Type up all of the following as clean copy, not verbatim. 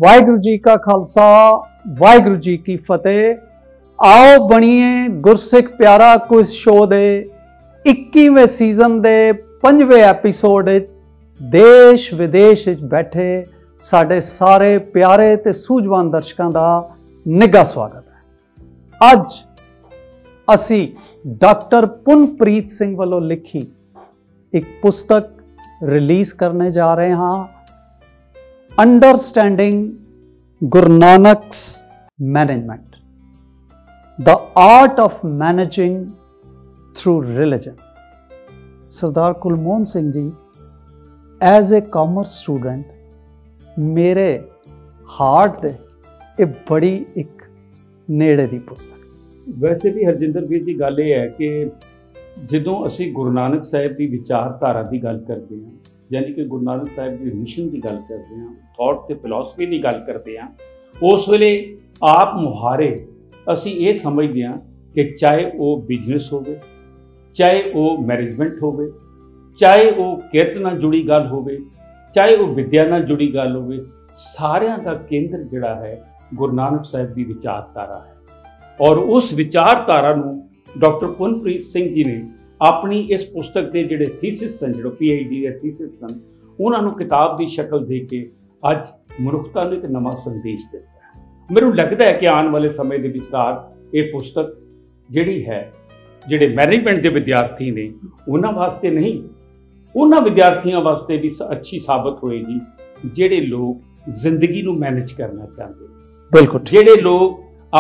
वाहिगुरु जी का खालसा वाहिगुरु जी की फतेह। आओ बणीए गुरसिख प्यारा क्विज शो दे 21वें सीजन दे 5वें एपीसोड देश विदेश बैठे साडे सारे प्यारे ते सूझवान दर्शकों का निघा स्वागत है। अज असी डॉक्टर पुनप्रीत सिंह वालों लिखी एक पुस्तक रिलीज करने जा रहे हैं, understanding Guru Nanak's management, the art of managing through religion. Sardar Kulmohan Singh ji, as a commerce student मेरे हार्ट दे ये बड़ी एक नेड़े दी पुस्तक। वैसे भी हरजिंदर ਵੀਰ जी गल ये है कि ਜਦੋਂ ਅਸੀਂ ਗੁਰੂ ਨਾਨਕ ਸਾਹਿਬ ਦੀ ਵਿਚਾਰਧਾਰਾ ਦੀ ਗੱਲ ਕਰਦੇ ਹਾਂ, यानी कि गुरु नानक साहब की मिशन की गल करते हैं, थॉट ते फिलॉसफी की गल करते हैं, उस वेले आप मुहारे असी ये समझते हैं कि चाहे वो बिजनेस होवे, चाहे वो मैनेजमेंट होवे, चाहे वो किरत नाल जुड़ी गल होवे, चाहे वो विद्या नाल जुड़ी गल होवे, सारियां दा केंद्र जिहड़ा है गुरु नानक साहब की विचारधारा है। और उस विचारधारा नूं डॉक्टर पुनप्रीत सिंह जी ने अपनी इस पुस्तक के जोड़े थीसिस सन, जो PhD के थीसिस सन, उन्होंने किताब की शक्ल दे के अज मनुखता ने एक नवा संदेश दिता है। मैनूं लगता है कि आने वाले समय के विचार ये पुस्तक जिहड़ी है, जिहड़े मैनेजमेंट के विद्यार्थी ने उन्हां वास्ते नहीं, उन्हां विद्यार्थियों वास्ते भी अच्छी साबित होएगी जिहड़े लोग जिंदगी नूं मैनेज करना चाहते हैं। बिल्कुल, जिहड़े लोग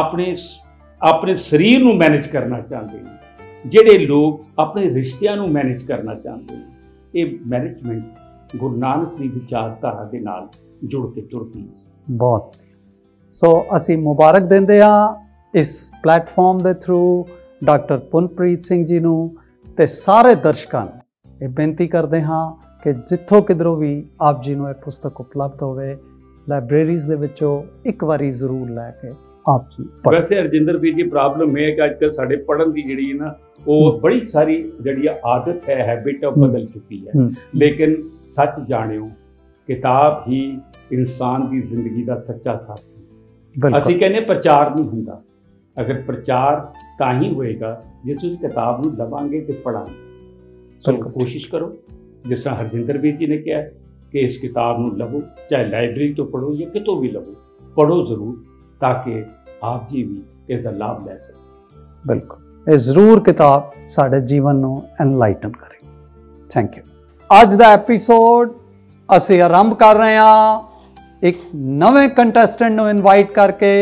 अपने शरीर नूं मैनेज करना चाहते हैं, ਜਿਹੜੇ ਲੋग अपने रिश्तिਆਂ ਨੂੰ मैनेज करना चाहते हैं, ये मैनेजमेंट गुरु नानक की विचारधारा के नाल जुड़ के तुरती है। बहुत सो असी मुबारक देंदे हाँ इस प्लेटफॉर्म के थ्रू डॉक्टर पुनप्रीत सिंह जी नूं ते सारे दर्शकों नूं ये बेनती करते हाँ कि जिथों किधरों भी आप जी नूं ये पुस्तक उपलब्ध होवे, लाइब्रेरीज़ दे विचों एक बारी जरूर लैके आप जी। वैसे हरजिंदर ਵੀਰ जी प्रॉब्लम है कि अजकल साढ़े पढ़न की जी ना वो बड़ी सारी जी आदत है, हैबिट बदल चुकी है। लेकिन सच जानियो किताब ही इंसान की जिंदगी का सच्चा साथी। असीं कहने प्रचार नहीं हुंदा, अगर प्रचार तां ही होएगा जे तुसीं किताब नूं लवांगे ते पढ़ांगे। सो कोशिश करो जिस तरह हरजिंदर ਵੀਰ जी ने कहा कि इस किताब नूं लवो, चाहे लाइब्रेरी तो पढ़ो या कितों भी लवो, पढ़ो जरूर ताकि आप जी भी इसका लाभ ले सकें। बिल्कुल, ये जरूर किताब साढ़े जीवन नूं एनलाइटन करेगी। Thank you. अज दा एपीसोड असी आरंभ कर रहे हैं एक नवे कंटेस्टेंट नूं इनवाइट करके,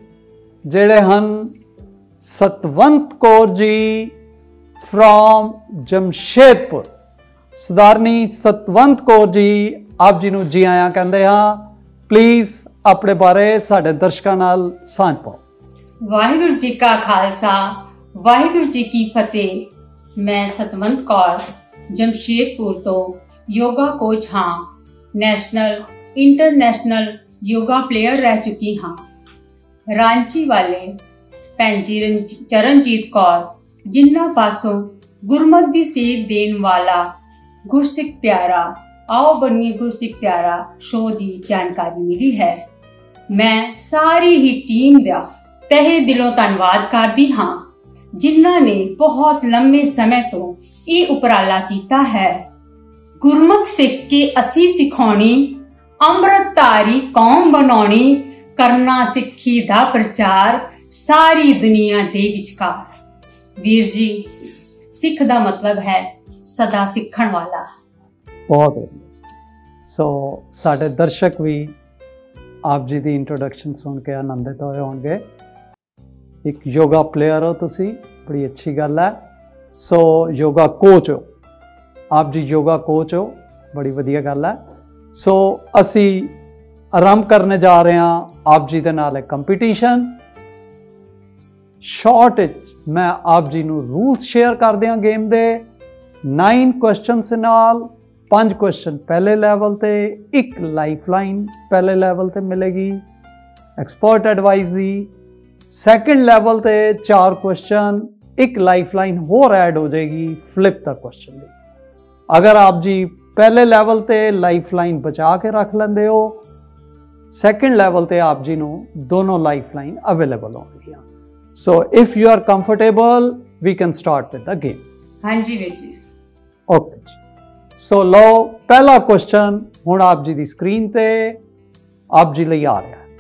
जिहड़े हन सतवंत कौर जी फ्रॉम जमशेदपुर। सरदारनी सतवंत कौर जी, आप जी नूं जी आया कहंदे हां। प्लीज़ अपने बारे साढ़े दर्शकों नाल सांझ पाओ। वाहिगुरु जी का खालसा वाहिगुरु जी की फतेह। मैं सतवंत कौर जमशेदपुर तो योगा कोच हाँ, नेशनल इंटरनेशनल योगा प्लेयर रह चुकी हाँ। रांची वाले भैन जी चरणजीत कौर, जिन्ना पासों गुरमत दी सेध देन वाला गुरसिख प्यारा आओ बनिए गुरसिख प्यारा शो दी जानकारी मिली है। मैं सारी ही टीम का तहे दिलों धन्नवाद करदी हाँ, जिन्हां ने बहुत लंबे समय तो ये उपराला कीता है। गुरमत सिख के असी सिखाउणी, अमृतधारी कौम बनाउणी, करना सिक्खी दा प्रचार सारी दुनिया दे विचकार। वीर जी, सिख दा मतलब है सदा सिखण वाला। बहुत सो साढ़े दर्शक भी आप जी की इंट्रोडक्शन सुन के आनंदित होए होंगे। एक योगा प्लेयर हो तुसी, बड़ी अच्छी गल है। सो योगा कोच हो, आप जी योगा कोच हो, बड़ी वधिया गल है। सो असी आरंभ करने जा रहे हैं आप जी दे नाल कंपीटीशन। शॉर्ट मैं आप जी नूं रूल्स शेयर कर दियां गेम दे। 9 क्वेश्चन नाल 5 क्वेश्चन पहले लैवल ते, एक लाइफलाइन पहले लैवल ते मिलेगी एक्सपर्ट एडवाइस दी। सैकेंड लैवल ते 4 क्वेश्चन, एक लाइफलाइन होर ऐड हो जाएगी फ्लिप द क्वेश्चन दी। अगर आप जी पहले लैवल ते लाइफलाइन बचा के रख लेंदे हो ਸੈਕੰਡ ਲੈਵਲ ਤੇ ਆਪ ਜੀ ਨੂੰ ਦੋਨੋਂ ਲਾਈਫਲਾਈਨ ਅਵੇਲੇਬਲ ਹੋਣਗੀਆਂ। So if you are comfortable we can start with the game. ਹਾਂਜੀ ਵੀਰ ਜੀ। ਓਕੇ ਜੀ, ਸੋ ਲਓ ਪਹਿਲਾ ਕੁਐਸਚਨ ਹੁਣ ਆਪ ਜੀ ਦੀ ਸਕਰੀਨ ਤੇ ਆਪ ਜੀ ਲਈ ਆ ਰਿਹਾ ਹੈ।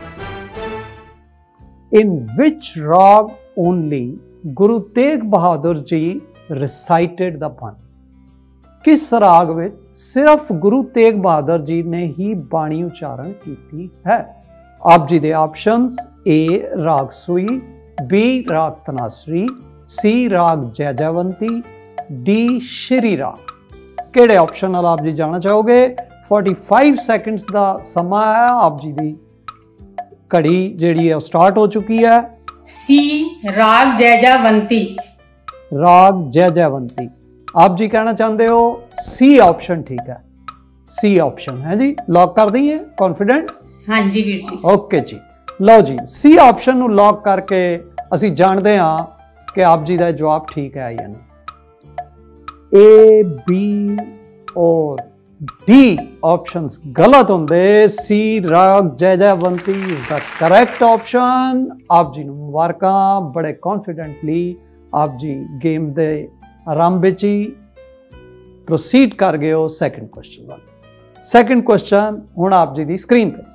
ਇਨ ਵਿਚ ਰਾਗ only Guru Tegh Bahadur ji recited the ਬਾਣੀ? ਕਿਸ ਰਾਗ ਵਿੱਚ ਸਿਰਫ ਗੁਰੂ ਤੇਗ ਬਹਾਦਰ ਜੀ ਨੇ ਹੀ ਬਾਣੀ ਉਚਾਰਨ ਕੀਤੀ ਹੈ? ਆਪ ਜੀ ਦੇ ਆਪਸ਼ਨਸ A ਰਾਗ ਸੂਈ, B ਰਾਗ ਤਨਾਸਰੀ, C ਰਾਗ ਜੈਜੈਵੰਤੀ, D ਸ਼੍ਰੀ ਰਾਗ। ਕਿਹੜੇ ਆਪਸ਼ਨ ਨਾਲ ਆਪ ਜੀ ਜਾਣਾ ਚਾਹੋਗੇ? 45 ਸੈਕਿੰਡਸ ਦਾ ਸਮਾਂ ਹੈ। ਆਪ ਜੀ ਦੀ ਘੜੀ ਜਿਹੜੀ ਹੈ ਉਹ ਸਟਾਰਟ ਹੋ ਚੁੱਕੀ ਹੈ। C ਰਾਗ ਜੈਜੈਵੰਤੀ। राग जयजयवंती आप जी कहना चाहते हो सी ऑप्शन ठीक है, सी ऑप्शन है जी, लॉक कर दीए कॉन्फिडेंट? हाँ जी वीर जी। ओके जी, लो जी सी ऑप्शन ਨੂੰ लॉक करके ਅਸੀਂ ਜਾਣਦੇ ਹਾਂ ਕਿ ਆਪ ਜੀ ਦਾ ਜਵਾਬ ਠੀਕ ਹੈ ਜਾਂ ਨਹੀਂ। A B और D ऑप्शंस गलत होंगे। C Raag Jaijaivanti is the correct option. आप जी ਨੂੰ ਮੁਬਾਰਕਾਂ, बड़े कॉन्फिडेंटली आप जी गेम के आरंभ ਵਿੱਚ ਹੀ प्रोसीड कर गए हो सैकेंड क्वेश्चन वाल। सैकेंड क्वेश्चन हुण आप जी की स्क्रीन पे।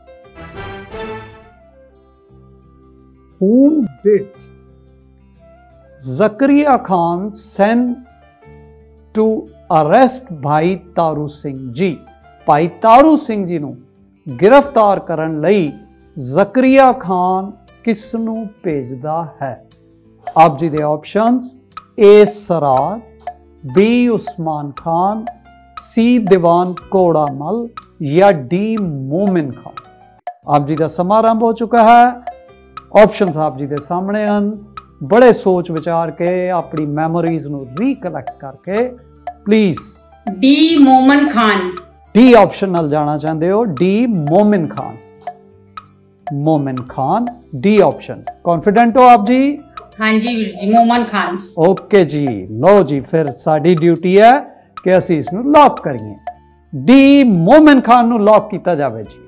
Whom did Zakaria Khan send to arrest भाई तारू सिंह जी? भाई तारू सिंह जी ਨੂੰ गिरफ्तार करन लई ਜ਼ਕਰੀਆ ਖਾਨ किस ਨੂੰ भेजदा है? आप जी दे options A Saraj, B Usman Khan, C Diwan Kodamal या D मोमिन खान। आप जी का समा आरंभ हो चुका है। ऑप्शंस आप जी के सामने हैं। बड़े सोच विचार के अपनी मैमोरीज नू रिकलैक्ट करके प्लीज D मोमिन खान। D ऑप्शन नाल जाना चाहते हो? D मोमिन खान। मोमिन खान D ऑप्शन। कॉन्फिडेंट हो आप जी? हाँ जी वीर जी, मोमिन खान। ओके जी, लो जी फिर साडी ड्यूटी है कि असी इसनू लॉक करिए। डी मोमिन खान नू लॉक किया जाए जी।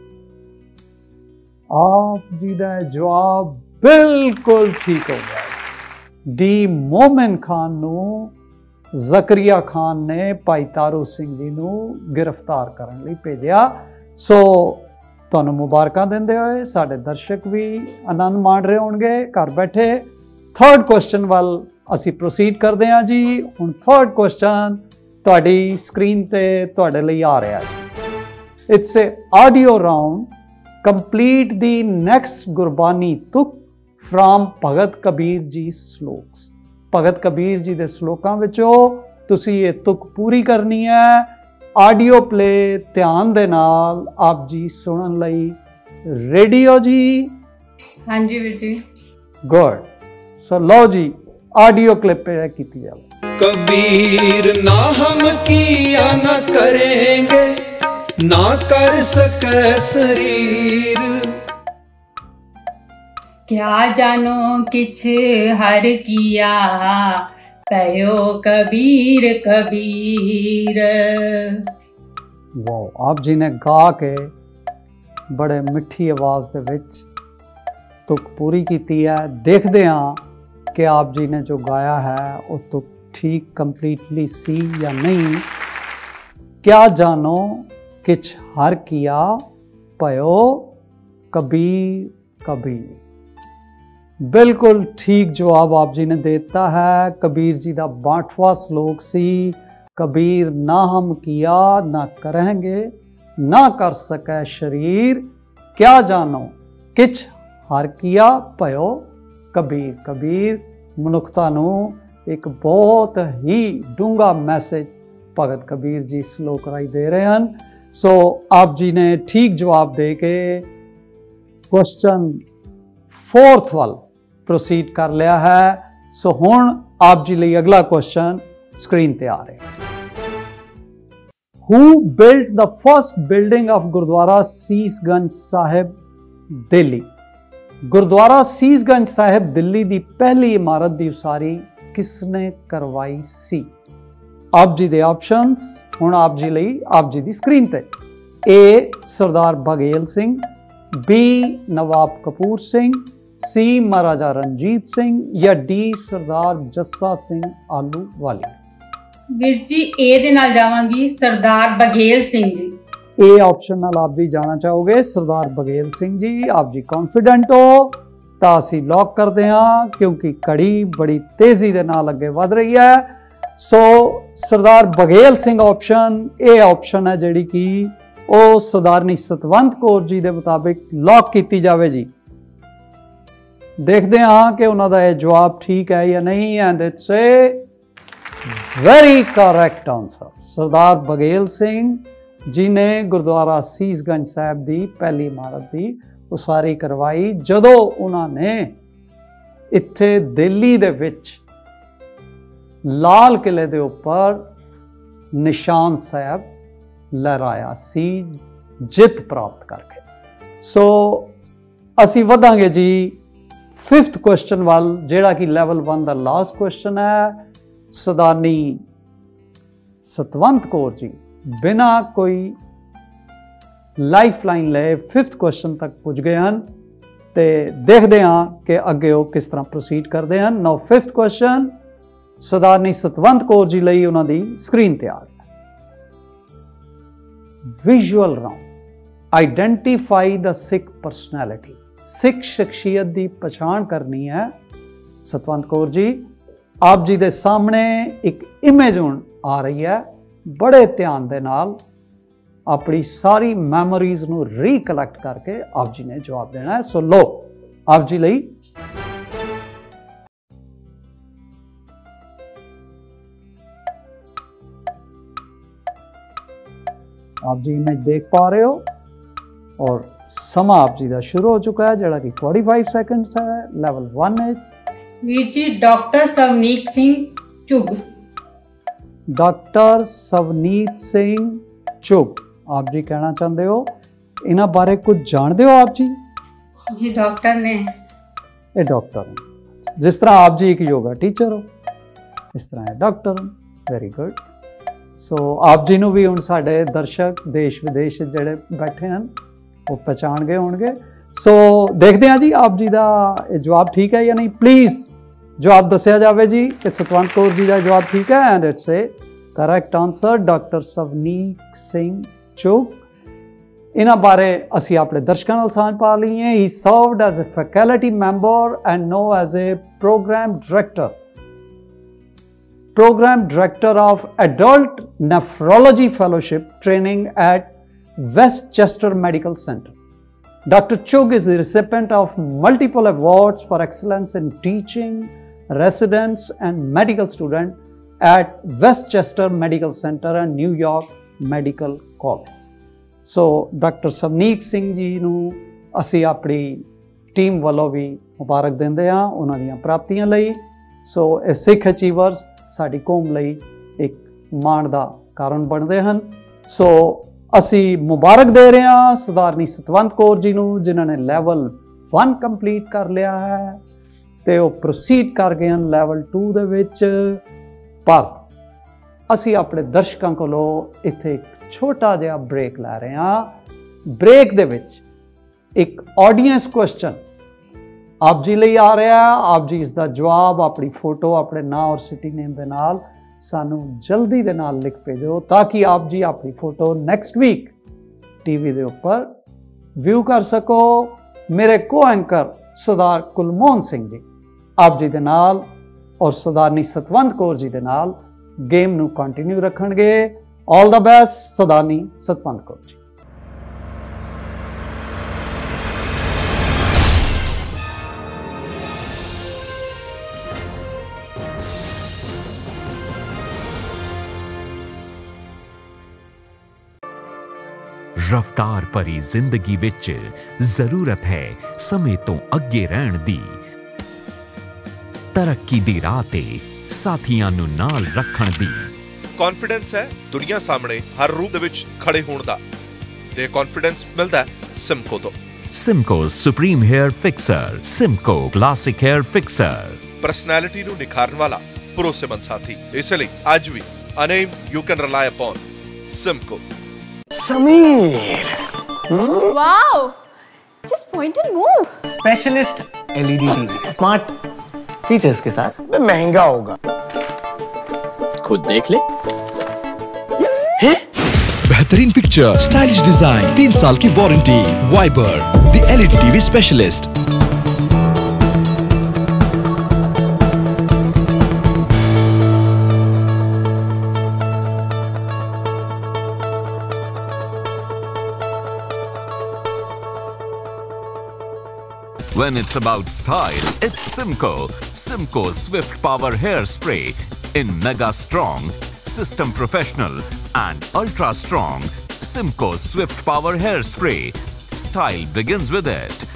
आप जी दा जवाब बिल्कुल ठीक हो गया। डी मोमिन खान नू ਜ਼ਕਰੀਆ ਖਾਨ ਨੇ ਭਾਈ ਤਾਰੂ ਸਿੰਘ ਜੀ ਨੂੰ गिरफ्तार ਕਰਨ ਲਈ ਭੇਜਿਆ। ਸੋ ਤੁਹਾਨੂੰ ਮੁਬਾਰਕਾਂ ਦਿੰਦੇ ਹੋਏ ਸਾਡੇ ਦਰਸ਼ਕ ਵੀ ਆਨੰਦ ਮਾਣ ਰਹੇ ਹੋਣਗੇ ਘਰ ਬੈਠੇ। थर्ड क्वेश्चन वाल असी प्रोसीड करते हैं जी। हुण थर्ड क्वेश्चन तुहाडी स्क्रीन ते तुहाडे लई आ रहा है। It's a audio round. Complete the next Gurbani तुक फ्रॉम भगत कबीर जी श्लोक्स। भगत कबीर जी दे श्लोकां विचों तुसी ये तुक पूरी करनी है। ऑडियो प्ले ध्यान दे नाल आप जी सुनन लई रेडी हो जी? हाँ जी वीर जी। गुड। सो लो जी ऑडियो क्लिप पे की जाए। कबीर ना हम किया ना करेंगे, ना कर सके शरीर। क्या जानो किछ हर किया, पयो कबीर कबीर। वो आप जी ने गा के बड़े मिठी आवाज दे विच तुक पूरी की है। देखते हाँ कि आप जी ने जो गाया है वो तुक ठीक कंप्लीटली सी या नहीं। क्या जानो किछ हर किया, पयो कबीर कबीर। बिल्कुल ठीक जवाब आप जी ने देता है। कबीर जी का 62वां श्लोक सी। कबीर ना हम किया ना करेंगे, ना कर सके शरीर। क्या जानो किछ हर किया, पयो कबीर कबीर। मनुखता नू एक बहुत ही डूंगा मैसेज भगत कबीर जी श्लोक राही दे रहे हैं। सो आप जी ने ठीक जवाब दे के क्वेश्चन 4th वाल प्रोसीड कर लिया है। सो हुण आप जी लिए अगला क्वेश्चन स्क्रीन ते आ रहे हैं। Who built the first building of Gurdwara Sisganj Sahib Delhi? Gurdwara Sisganj Sahib Delhi की पहली इमारत की उसारी किसने करवाई सी? आप जी दे ऑप्शंस हुण आप जी लई आप जी दी स्क्रीन ते। A Sardar Baghel Singh, B Nawab Kapur Singh, C Maharaja Ranjit Singh या डी सरदार जस्सा सिंह आलूवालिया? ਵੀਰ ਜੀ ए ਦੇ ਨਾਲ ਜਾਵਾਂਗੀ ਸਰਦਾਰ ਬਘੇਲ ਸਿੰਘ ਜੀ। ए ऑप्शन नाल आप भी जाना चाहोगे सरदार बघेल सिंह जी? आप जी कॉन्फिडेंट हो तो असी लॉक करते हैं, क्योंकि कड़ी बड़ी तेजी दे नाल अगे वध रही है। So Sardar Baghel Singh option A option है जिहड़ी कि ਉਹ ਸਰਦਾਰਨੀ ਸਤਵੰਤ ਕੌਰ ਜੀ ਦੇ ਮੁਤਾबिक ਲੌਕ ਕੀਤੀ ਜਾਵੇ ਜੀ। ਦੇਖਦੇ ਹਾਂ ਕਿ ਉਹਨਾਂ ਦਾ ਇਹ ਜਵਾਬ ਠੀਕ ਹੈ ਜਾਂ ਨਹੀਂ। And it's a very correct answer. Sardar Baghel Singh ji ਨੇ ਗੁਰਦੁਆਰਾ ਸੀਸਗੰਜ ਸਾਹਿਬ ਦੀ ਪਹਿਲੀ ਇਮਾਰਤ ਦੀ ਉਸਾਰੀ ਕਰਵਾਈ ਜਦੋਂ ਉਹਨਾਂ ਨੇ ਇੱਥੇ ਦਿੱਲੀ ਦੇ ਵਿੱਚ ਲਾਲ ਕਿਲੇ ਦੇ ਉੱਪਰ ਨਿਸ਼ਾਨ ਸਾਹਿਬ लहराया सी जित प्राप्त करके। सो असी वधांगे जी 5th क्वेश्चन वाल, जेड़ा कि लेवल 1 का लास्ट क्वेश्चन है। सरदारनी सतवंत कौर जी बिना कोई लाइफ लाइन ले 5th क्वेश्चन तक पुज गए हैं, तो देखते हैं कि अगे वो किस तरह प्रोसीड करते हैं। Now 5th question Sardarni Satwant Kaur ji लई उन्हां दी स्क्रीन तैयार। Visual round, identify the Sikh personality. Sikh शख्सियत की पछाण करनी है। सतवंत कौर जी आप जी दे सामने एक इमेज हुण आ रही है, बड़े ध्यान दे नाल अपनी सारी मैमोरीज नू रिकलैक्ट करके आप जी ने जवाब देना है। सो लो आप जी लई आप जी इमेज देख पा रहे हो और समा आप जी का शुरू हो चुका है जोड़ा कि 45 सेकंड्स है। लेवल 1 है ਵੀਰ ਜੀ डॉक्टर सवनीत सिंह चुग। डॉक्टर सवनीत सिंह चुग आप जी कहना चाहते हो, इन्हां बारे कुछ जानते हो आप जी? जी डॉक्टर ने, ये डॉक्टर हैं। जिस तरह आप जी एक योगा टीचर हो इस तरह है डॉक्टर हो। Very good. सो आप जी नूं भी हुण साडे दर्शक देश विदेश जिहड़े बैठे हैं वो पहचान गए होणगे। सो देखते हैं जी आप जी का जवाब ठीक है या नहीं। प्लीज़ जवाब दस्सिया जावे जी कि सतवंत कौर जी का जवाब ठीक है। And it's a correct answer doctor Savneet Singh Chugh. इन्हां बारे असी अपने दर्शकों नाल सांझ पा लई है। He served as a faculty member and now as a programme director of Adult Nephrology Fellowship training at Westchester Medical Center. Dr. Chugh is the recipient of multiple awards for excellence in teaching residents and medical students at Westchester Medical Center and New York Medical College. So, Dr. Savneet Singh ji ਨੂੰ ਅਸੀਂ ਆਪਣੀ team ਵੱਲੋਂ ਵੀ ਮੁਬਾਰਕ ਦਿੰਦੇ ਹਾਂ ਉਹਨਾਂ ਦੀਆਂ ਪ੍ਰਾਪਤੀਆਂ ਲਈ। ਸੋ ਇਹ ਸਿੱਖ ਅਚੀਵਰਸ ਸਾਡੀ ਕੌਮ ਲਈ ਇੱਕ ਮਾਣ ਦਾ ਕਾਰਨ ਬਣਦੇ ਹਨ। ਸੋ ਅਸੀਂ ਮੁਬਾਰਕ ਦੇ ਰਹੇ ਹਾਂ ਸਰਦਾਰਨੀ ਸਤਵੰਤ ਕੌਰ ਜੀ ਨੂੰ ਜਿਨ੍ਹਾਂ ਨੇ ਲੈਵਲ 1 ਕੰਪਲੀਟ ਕਰ ਲਿਆ ਹੈ ਤੇ ਉਹ ਪ੍ਰੋਸੀਡ ਕਰ ਗਏ ਹਨ ਲੈਵਲ 2 ਦੇ ਵਿੱਚ। ਪਰ ਅਸੀਂ ਆਪਣੇ ਦਰਸ਼ਕਾਂ ਕੋਲੋਂ ਇੱਥੇ ਇੱਕ ਛੋਟਾ ਜਿਹਾ ਬ੍ਰੇਕ ਲੈ ਰਹੇ ਹਾਂ। ਬ੍ਰੇਕ ਦੇ ਵਿੱਚ ਇੱਕ ਆਡੀਅੰਸ ਕੁਐਸਚਨ आप जी ਲਈ आ रहा है। आप जी इसका जवाब अपनी फोटो अपने नाम और सिटी नेम के नाल सानू जल्दी दे नाल लिख भेजो ताकि आप जी अपनी फोटो नैक्सट वीक टीवी के उपर व्यू कर सको। मेरे को एंकर सरदार कुलमोहन सिंह जी आप जी के नाल और सरदारनी सतवंत कौर जी के नाल गेम नू कंटिन्यू रखणगे। All the best Sardarni Satwant Kaur ji. रफ्तार भरी जिंदगी विच जरूरत है समय तो अगे रहण दी। तरक्की दी राह ते साथियां नू नाल रखण दी। कॉन्फिडेंस है दुनिया सामने हर रूप दे विच खड़े होण दा ते कॉन्फिडेंस मिलदा है सिमको तो। Simco supreme hair fixer, Simco classic hair fixer, personality नू निखारन वाला भरोसेमंद साथी। इसलिए आज भी a name you can rely upon, Simco. Sameer wow Just point and move. Specialist LED TV smart features के साथ। महंगा होगा, खुद देख ले। बेहतरीन पिक्चर, स्टाइलिश डिजाइन, 3 साल की warranty. Viber the LED TV specialist. When it's about style, it's Simco. Simco Swift Power Hairspray in Mega Strong, System Professional and Ultra Strong. Simco Swift Power Hairspray. Style begins with it.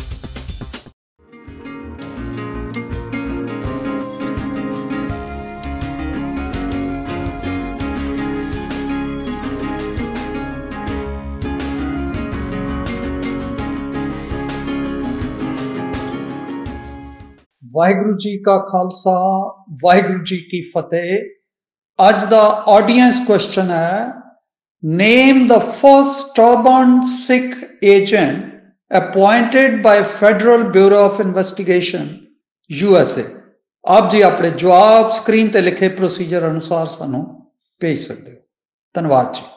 Waheguru ji ਕਾ ਖਾਲਸਾ ਵਾਹਿਗੁਰੂ ਜੀ ਕੀ ਫਤਿਹ। ਅੱਜ ਦਾ audience question ਹੈ, name the first turban Sikh agent appointed by federal bureau of investigation USA। ਆਪ ਜੀ ਆਪਣੇ ਜਵਾਬ screen ਤੇ ਲਿਖੇ procedure ਅਨੁਸਾਰ ਸਾਨੂੰ ਭੇਜ ਸਕਦੇ ਹੋ। ਧੰਨਵਾਦ ਜੀ।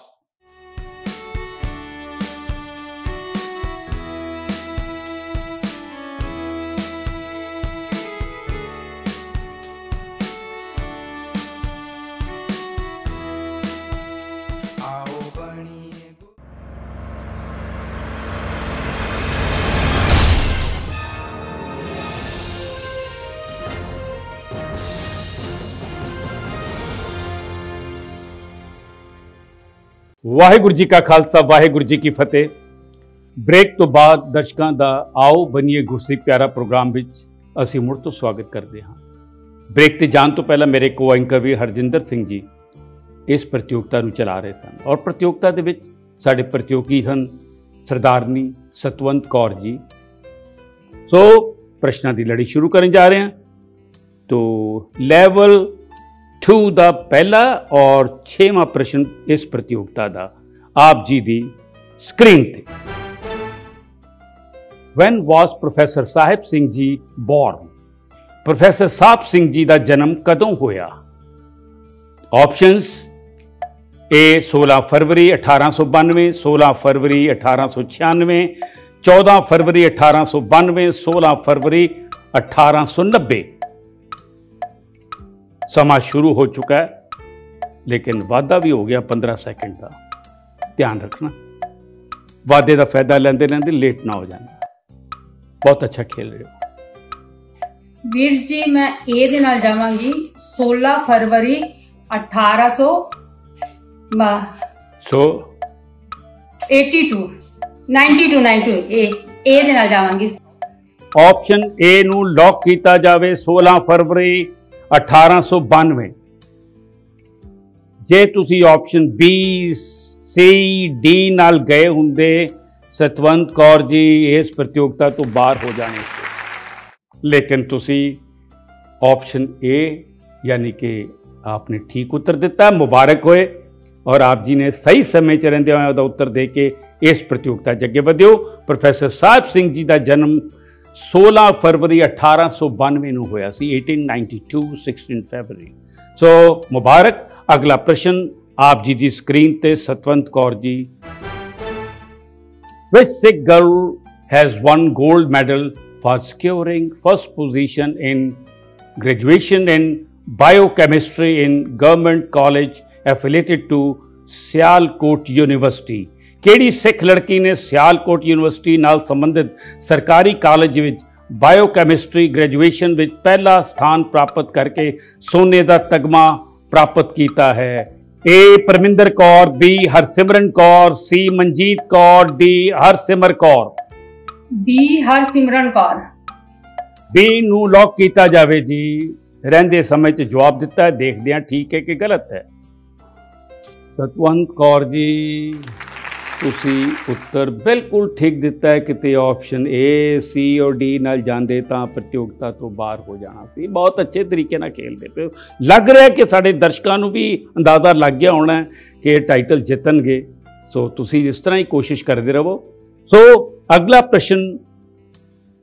ਵਾਹਿਗੁਰੂ ਜੀ ਕਾ ਖਾਲਸਾ ਵਾਹਿਗੁਰੂ ਜੀ ਕੀ ਫਤਿਹ। ਬ੍ਰੇਕ ਤੋਂ ਬਾਅਦ ਦਰਸ਼ਕਾਂ ਦਾ ਆਓ ਬਣੀਏ ਗੁਰਸਿੱਖ ਪਿਆਰਾ ਪ੍ਰੋਗਰਾਮ ਵਿੱਚ ਅਸੀਂ ਮੁੜ ਤੋਂ ਸਵਾਗਤ ਕਰਦੇ ਹਾਂ। ਬ੍ਰੇਕ ਤੇ ਜਾਣ ਤੋਂ ਪਹਿਲਾਂ ਮੇਰੇ ਕੋ ਐਂਕਰ ਵੀ ਹਰਜਿੰਦਰ ਸਿੰਘ ਜੀ ਇਸ ਪ੍ਰਤੀਯੋਗਤਾ ਨੂੰ ਚਲਾ ਰਹੇ ਸਨ ਔਰ ਪ੍ਰਤੀਯੋਗਤਾ ਦੇ ਵਿੱਚ ਸਾਡੇ ਪ੍ਰਤੀਯੋਗੀ ਹਨ ਸਰਦਾਰਨੀ ਸਤਵੰਤ ਕੌਰ ਜੀ। ਸੋ ਪ੍ਰਸ਼ਨਾਂ ਦੀ ਲੜੀ ਸ਼ੁਰੂ ਕਰਨ ਜਾ ਰਹੇ ਹਾਂ। तो ਲੈਵਲ 2 ਦਾ ਪਹਿਲਾ ਔਰ 6ਵਾਂ ਪ੍ਰਸ਼ਨ ਇਸ ਪ੍ਰਤੀਯੋਗਤਾ ਦਾ ਆਪ ਜੀ ਦੀ ਸਕਰੀਨ ਤੇ। When was professor Sahib Singh ji born? Professor Sahib Singh ਜੀ ਦਾ ਜਨਮ ਕਦੋਂ ਹੋਇਆ? ਆਪਸ਼ਨਸ A 16 ਫਰਵਰੀ 1892, 16 ਫਰਵਰੀ 1896, 14 ਫਰਵਰੀ 1892, 16 ਫਰਵਰੀ 1890। ਸਮਾਂ ਸ਼ੁਰੂ ਹੋ ਚੁੱਕਾ ਹੈ ਲੇਕਿਨ ਵਾਧਾ ਵੀ ਹੋ ਗਿਆ 15 ਸੈਕਿੰਡ ਦਾ। ਧਿਆਨ ਰੱਖਣਾ, ਵਾਧੇ ਦਾ ਫਾਇਦਾ ਲੈਂਦੇ ਲੈਂਦੇ ਲੇਟ ਨਾ ਹੋ ਜਾਣਾ। ਬਹੁਤ ਅੱਛਾ ਖੇਲ ਰਹੇ ਹੋ ਵੀਰ ਜੀ। ਮੈਂ ਇਹ ਦੇ ਨਾਲ ਜਾਵਾਂਗੀ 16 ਫਰਵਰੀ 1800 ਸੋ 82 92 ਇਹ ਦੇ ਨਾਲ ਜਾਵਾਂਗੀ। ਆਪਸ਼ਨ A ਨੂੰ ਲੌਕ ਕੀਤਾ ਜਾਵੇ 16 ਫਰਵਰੀ 1892। ਜੇ ਤੁਸੀਂ ਆਪਸ਼ਨ B C D ਨਾਲ ਗਏ ਹੁੰਦੇ ਸਤਵੰਤ ਕੌਰ ਜੀ ਇਸ ਪ੍ਰਤੀਯੋਗਤਾ ਤੋਂ ਬਾਹਰ ਹੋ ਜਾਣੇ ਸੀ, ਲੇਕਿਨ ਤੁਸੀਂ ਆਪਸ਼ਨ A यानी कि आपने ठीक उत्तर दिता, मुबारक होए। और आप जी ने सही समय च रहिंदे होए उहदा उत्तर दे के इस प्रतियोगिता च अगे वधियो। प्रोफैसर साहिब सिंह जी का जन्म 16 फरवरी 1892 ਨੂੰ ਹੋਇਆ ਸੀ, 1892 16 फरवरी। सो मुबारक। अगला प्रश्न आप जी की स्क्रीन ते Satwant Kaur ji. Which Sikh girl has won gold medal for securing first position in graduation in biochemistry in government college affiliated to Sialkot university? ਕਿਹੜੀ ਸਿੱਖ ਲੜਕੀ ਨੇ ਸਿਆਲਕੋਟ ਯੂਨੀਵਰਸਿਟੀ ਨਾਲ ਸੰਬੰਧਿਤ ਸਰਕਾਰੀ ਕਾਲਜ ਵਿੱਚ ਬਾਇਓਕੈਮਿਸਟਰੀ ਗ੍ਰੈਜੂਏਸ਼ਨ ਵਿੱਚ ਪਹਿਲਾ ਸਥਾਨ ਪ੍ਰਾਪਤ ਕਰਕੇ ਸੋਨੇ ਦਾ ਤਗਮਾ ਪ੍ਰਾਪਤ ਕੀਤਾ ਹੈ? A Parminder Kaur, B Harsimran Kaur, C Manjeet Kaur, D Harsimar Kaur. B Harsimran Kaur. B ਨੂੰ ਲੌਕ ਕੀਤਾ ਜਾਵੇ ਜੀ। ਰਹਿੰਦੇ ਸਮੇਂ 'ਚ ਜਵਾਬ ਦਿੱਤਾ ਹੈ, ਦੇਖਦੇ ਹਾਂ ਠੀਕ ਹੈ ਕਿ ਗਲਤ ਹੈ। ਸਤਵੰਤ ਕੌਰ ਜੀ ਤੁਸੀਂ ਉੱਤਰ ਬਿਲਕੁਲ ਠੀਕ ਦਿੱਤਾ ਹੈ। ਕਿਤੇ ਆਪਸ਼ਨ A C और D ਨਾਲ ਜਾਂਦੇ ਤਾਂ ਪ੍ਰਤੀਯੋਗਤਾ ਤੋਂ ਬਾਹਰ ਹੋ ਜਾਣਾ ਸੀ। ਬਹੁਤ ਅੱਛੇ ਤਰੀਕੇ ਨਾਲ ਖੇਲਦੇ ਪਏ ਹੋ। ਲੱਗ ਰਿਹਾ ਕਿ ਸਾਡੇ ਦਰਸ਼ਕਾਂ ਨੂੰ ਵੀ ਅੰਦਾਜ਼ਾ ਲੱਗ ਗਿਆ ਹੋਣਾ ਕਿ ਇਹ ਟਾਈਟਲ ਜਿੱਤਣਗੇ। ਸੋ ਤੁਸੀਂ ਇਸ ਤਰ੍ਹਾਂ ਹੀ ਕੋਸ਼ਿਸ਼ ਕਰਦੇ ਰਹੋ। ਸੋ ਅਗਲਾ ਪ੍ਰਸ਼ਨ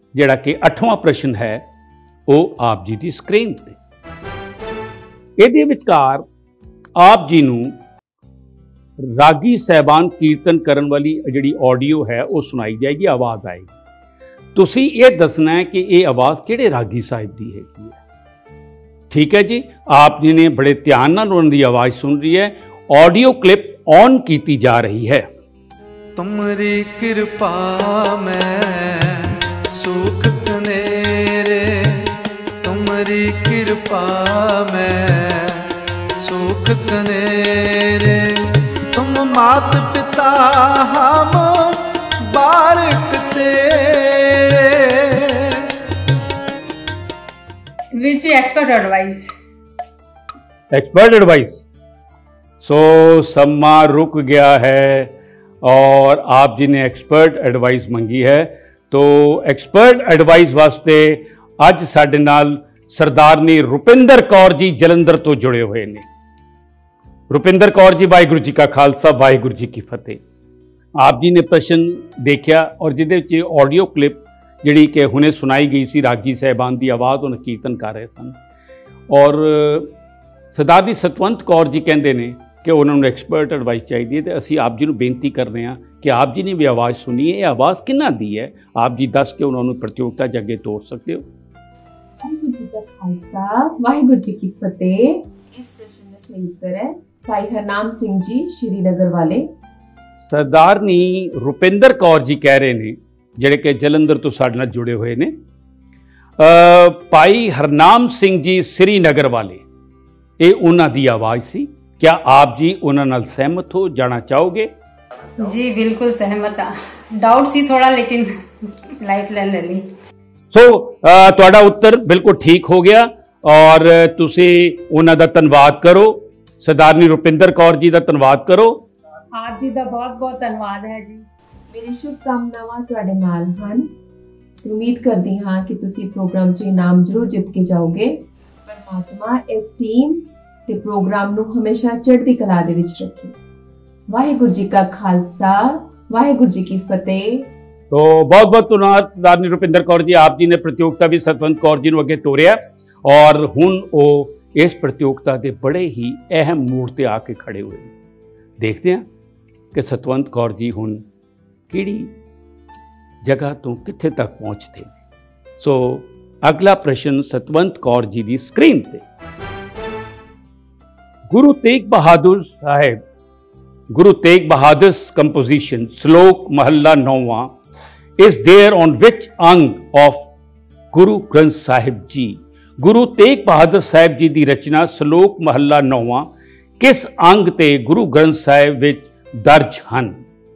ਜਿਹੜਾ ਕਿ 8ਵਾਂ ਪ੍ਰਸ਼ਨ ਹੈ ਉਹ ਆਪ ਜੀ ਦੀ ਸਕਰੀਨ ਤੇ। ਇਹਦੇ ਵਿਚਕਾਰ ਆਪ ਜੀ ਨੂੰ ਰਾਗੀ ਸਹਿਬਾਨ ਕੀਰਤਨ ਕਰਨ ਵਾਲੀ ਜਿਹੜੀ ਆਡੀਓ ਹੈ ਉਹ ਸੁਣਾਈ ਜਾਏਗੀ, ਆਵਾਜ਼ ਆਏਗੀ। ਤੁਸੀਂ ਇਹ ਦੱਸਣਾ ਹੈ ਕਿ ਇਹ ਆਵਾਜ਼ ਕਿਹੜੇ ਰਾਗੀ ਸਾਹਿਬ ਦੀ ਹੈਗੀ ਹੈ। ठीक है जी, आप जी ने बड़े ध्यान नाल उन्हां दी आवाज़ सुन रही है। ऑडियो क्लिप ऑन की जा रही है। तुमरी कृपा में सुख कनेरे, तुमरी कृपा में सुख कनेरे, तुम मात पिता हम बारिक तेरे। विच एक्सपर्ट एडवाइस। सो सम्मा रुक गया है और आप जी ने एक्सपर्ट एडवाइस मंगी है। तो एक्सपर्ट एडवाइस वास्ते अज साडे नाल सरदारनी रुपिंदर कौर जी जलंधर तो जुड़े हुए ने। रुपिंदर कौर जी, वाहिगुरू जी का खालसा, वाहिगुरू जी की फतेह। आप जी ने प्रश्न देखा और जिहदे विच ऑडियो क्लिप जिहड़ी कि हुणे सुनाई गई सी, रागी साहिबान की आवाज़ उन्हें कीर्तन कर रहे सन। और सरदारनी सतवंत कौर जी कहते हैं कि उन्होंने एक्सपर्ट एडवाइस चाहिए। तो असी आप जी को बेनती कर रहे हैं कि आप जी ने भी आवाज़ सुनी है। ये आवाज़ किन्ना दी है, आप जी दस के उन्होंने प्रतियोगिता च अगे तोड़ सकते हो। वाहिगुरू जी का खालसा, वाहिगुरू जी की फतेह। इस प्रश्न का सही उत्तर है भाई हरनाम सिंह जी, श्रीनगर वाले। सरदारनी रुपिंदर कौर जी कह रहे हैं ਜਿਹੜੇ ਕਿ ਜਲੰਧਰ ਤੋਂ ਸਾਡੇ ਨਾਲ ਜੁੜੇ ਹੋਏ ਨੇ। ਭਾਈ ਹਰਨਾਮ ਸਿੰਘ ਜੀ ਸ੍ਰੀਨਗਰ ਵਾਲੇ, ਇਹ ਉਹਨਾਂ ਦੀ ਆਵਾਜ਼ ਸੀ। क्या आप जी उन्हां नाल सहमत हो, जाना चाहोगे? जी बिल्कुल सहमत हाँ, डाउट सी थोड़ा लेकिन लाइफ ले ली। सो तुहाडा उत्तर बिल्कुल ठीक हो गया और तुसी उन्हां दा धन्नवाद करो। सरदारनी रुपिंदर कौर जी दा धन्नवाद करो। आप जी दा बहुत बहुत धन्नवाद है जी। मेरी शुभकामनावां तुहाडे नाल हन। उम्मीद करदी हाँ कि तुसी प्रोग्राम च इनाम जरूर जित के जाओगे। परमात्मा इस टीम ते प्रोग्राम नूं हमेशा चढ़दी कला दे विच रखे। वाहिगुरू जी का खालसा, वाहिगुरू जी की फतेह। तो बहुत बहुत धन्यवाद सरदारनी रुपिंदर कौर जी। आप जी ने प्रतियोगिता भी सतवंत कौर जी नूं अगे तोरिया और हुण वो इस प्रतियोगिता के बड़े ही अहम मोड़ ते आके खड़े हुए। देखते हैं कि सतवंत कौर जी हुण किहड़ी जगह तो कित्थे तक पहुँचते हैं। सो अगला प्रश्न सतवंत कौर जी की स्क्रीन पर। गुरु तेग बहादुर साहेब, गुरु तेग बहादुर कंपोजिशन श्लोक महला 9वां is there on which अंग of गुरु ग्रंथ साहिब जी? गुरु तेग बहादुर साहिब जी की रचना श्लोक महला 9वां किस अंग ते गुरु ग्रंथ साहिब विच दर्ज हन?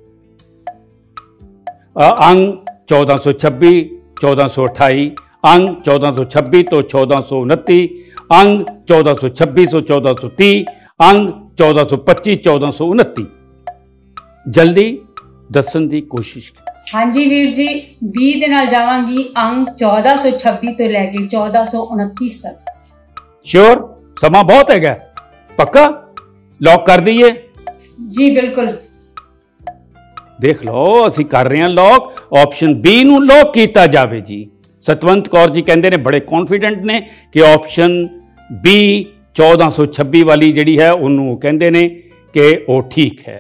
अंग 1426, 1428, अंग 1426 तो 1429, अंग 1426 तो 1430, अंग 1425 1429। जल्दी दसन की कोशिश। हाँ जी वीर जी, 20 दे नाल जावांगी अंग 1426 तो लैके 1429 तक। श्योर? समा बहुत है क्या? पक्का लॉक कर दीए? जी बिल्कुल। देख लो असी कर रहे हैं लॉक। ऑप्शन बी नू लॉक किया जाए जी। सतवंत कौर जी कहते ने बड़े कॉन्फिडेंट ने कि ऑप्शन बी 1426 वाली जिहड़ी है उन्होंने कहते ने कि वो ठीक है।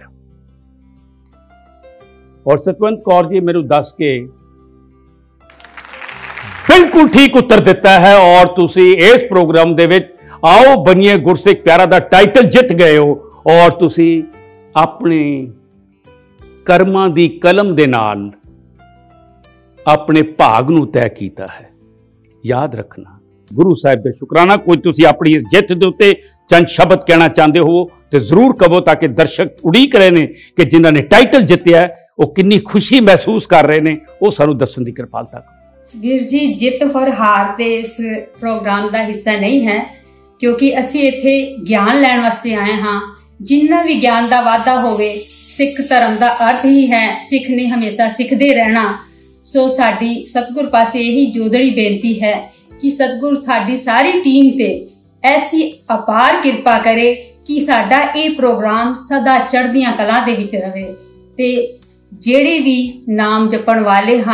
और सतवंत कौर जी मेरे दस के बिल्कुल ठीक उत्तर दिता है और तुसी इस प्रोग्राम दे विच आओ बनिए गुरसिख प्यारा दा टाइटल जित गए हो और तुसी अपने कर्मां दी कलम दे नाल अपने भाग नूं तय कीता है। याद रखना गुरु साहिब का शुकराना। कोई तुसी अपनी जित दे उत्ते चंद शब्द कहना चाहते हो तो जरूर कहो ताकि दर्शक उड़ीक रहे ने कि जिन्हां ने टाइटल जितया है वो कितनी खुशी महसूस कर रहे हैं, वो सानू दसन दी कृपालता करो। वीर जी जित और हार ते इस प्रोग्राम का हिस्सा नहीं है क्योंकि असी इत्थे ज्ञान लैण वास्ते आए हाँ। जिन्ना भी ज्ञान का वाधा होवे, सिख धर्म का अर्थ ही है सिख ने हमेशा सिखते रहना। सो साडी सतगुर पासे यही जोदड़ी बेनती है कि सतगुर साडी सारी टीम ते ऐसी अपार कृपा करे कि साडा ये प्रोग्राम सदा चढ़दियां कलां दे विच रहे ते जेड़े भी नाम जपण वाले हन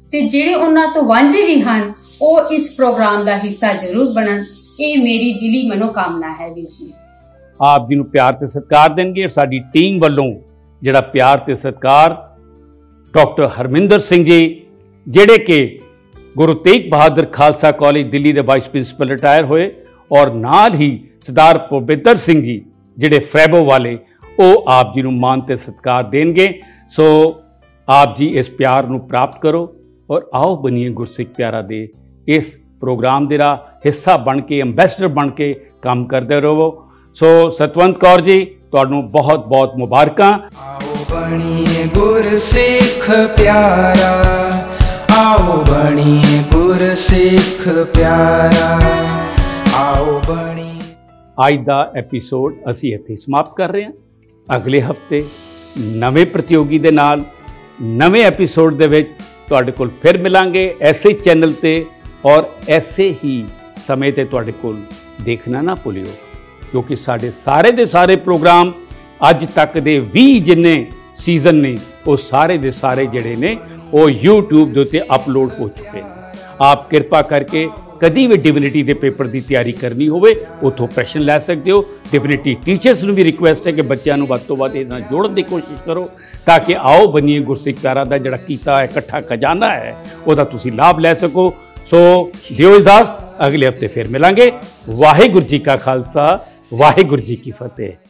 ਤੇ ਜਿਹੜੇ ਉਹਨਾਂ ਤੋਂ ਵਾਂਝੇ ਵੀ ਹਨ ਉਹ ਇਸ ਪ੍ਰੋਗਰਾਮ ਦਾ ਹਿੱਸਾ ਜ਼ਰੂਰ ਬਣਨ। ਇਹ ਮੇਰੀ ਦਿਲੀ ਮਨੋਕਾਮਨਾ ਹੈ ਵੀਰ ਜੀ। ਆਪ ਜੀ ਨੂੰ ਪਿਆਰ ਤੇ ਸਤਿਕਾਰ ਦੇਣਗੇ। ਸਾਡੀ ਟੀਮ ਵੱਲੋਂ ਜਿਹੜਾ ਪਿਆਰ ਤੇ ਸਤਿਕਾਰ ਡਾਕਟਰ ਹਰਮਿੰਦਰ ਸਿੰਘ ਜੀ, ਜਿਹੜੇ ਕਿ ਗੁਰੂ ਤੇਗ ਬਹਾਦਰ ਖਾਲਸਾ ਕਾਲਜ ਦਿੱਲੀ ਦੇ ਵਾਈਸ ਪ੍ਰਿੰਸੀਪਲ ਰਿਟਾਇਰ ਹੋਏ, ਔਰ ਨਾਲ ਹੀ ਸਰਦਾਰ ਪਵਿੱਤਰ ਸਿੰਘ ਜੀ ਜਿਹੜੇ ਫਰੈਬੋ ਵਾਲੇ, ਉਹ ਆਪ ਜੀ ਨੂੰ ਮਾਨ ਤੇ ਸਤਿਕਾਰ ਦੇਣਗੇ। ਸੋ ਆਪ ਜੀ ਇਸ ਪਿਆਰ ਨੂੰ ਪ੍ਰਾਪਤ ਕਰੋ ਔਰ ਆਓ ਬਣੀਏ ਗੁਰਸਿੱਖ ਪਿਆਰਾ ਦੇ ਇਸ ਪ੍ਰੋਗਰਾਮ ਦਾ ਹਿੱਸਾ ਬਣ ਕੇ, ਅੰਬੈਸਡਰ ਬਣ ਕੇ ਕੰਮ ਕਰਦੇ ਰਹੋ। ਸੋ ਸਤਵੰਤ ਕੌਰ ਜੀ, ਤੁਹਾਨੂੰ ਬਹੁਤ ਬਹੁਤ ਮੁਬਾਰਕਾਂ। आओ बनिए गुरसिख प्यारा, आओ बनिए गुरसिख प्यारा, आओ बनिए। ਅੱਜ ਦਾ ਐਪੀਸੋਡ ਅਸੀਂ ਇੱਥੇ ਸਮਾਪਤ ਕਰ ਰਹੇ ਹਾਂ। ਅਗਲੇ ਹਫਤੇ ਨਵੇਂ ਪ੍ਰਤੀਯੋਗੀ ਦੇ ਨਾਲ ਨਵੇਂ ਐਪੀਸੋਡ ਦੇ ਵਿੱਚ ਤੁਹਾਡੇ ਕੋਲ ਫਿਰ ਮਿਲਾਂਗੇ ਐਸੇ ਚੈਨਲ ਤੇ, ਔਰ ਐਸੇ ਹੀ ਸਮੇਂ ਤੇ ਤੁਹਾਡੇ ਕੋਲ ਦੇਖਣਾ ਨਾ ਭੁੱਲਿਓ, ਕਿਉਂਕਿ ਸਾਡੇ ਸਾਰੇ ਦੇ ਸਾਰੇ ਪ੍ਰੋਗਰਾਮ ਅੱਜ ਤੱਕ ਦੇ 20 ਜਿੰਨੇ ਸੀਜ਼ਨ ਨੇ ਉਹ ਸਾਰੇ ਦੇ ਸਾਰੇ ਜਿਹੜੇ ਨੇ ਉਹ YouTube ਦੇ ਉੱਤੇ ਅਪਲੋਡ ਹੋ ਚੁੱਕੇ ਨੇ। ਆਪ ਕਿਰਪਾ ਕਰਕੇ ਕਦੀ ਵੀ ਡਿਵਿਨਿਟੀ ਦੇ ਪੇਪਰ ਦੀ ਤਿਆਰੀ ਕਰਨੀ ਹੋਵੇ ਉੱਥੋਂ ਪ੍ਰਸ਼ਨ ਲੈ ਸਕਦੇ ਹੋ। ਡਿਵਿਨਿਟੀ ਟੀਚਰਸ ਨੂੰ ਵੀ ਰਿਕੁਐਸਟ ਹੈ ਕਿ ਬੱਚਿਆਂ ਨੂੰ ਵੱਧ ਤੋਂ ਵੱਧ ਇਹਨਾਂ ਨਾਲ ਜੋੜਨ ਦੀ ਕੋਸ਼ਿਸ਼ ਕਰੋ, ਤਾਂ ਕਿ ਆਓ ਬਣੀਏ ਗੁਰਸਿੱਖ ਪਿਆਰਾ ਦਾ ਜਿਹੜਾ ਕੀਤਾ ਹੈ ਇਕੱਠਾ ਖਜ਼ਾਨਾ ਹੈ ਉਹਦਾ ਤੁਸੀਂ ਲਾਭ ਲੈ ਸਕੋ। ਸੋ ਦਿਓ ਇਜਾਜ਼ਤ, ਅਗਲੇ ਹਫਤੇ ਫਿਰ ਮਿਲਾਂਗੇ। ਵਾਹਿਗੁਰੂ ਜੀ ਕਾ ਖਾਲਸਾ, ਵਾਹਿਗੁਰੂ ਜੀ ਕੀ ਫਤਿਹ।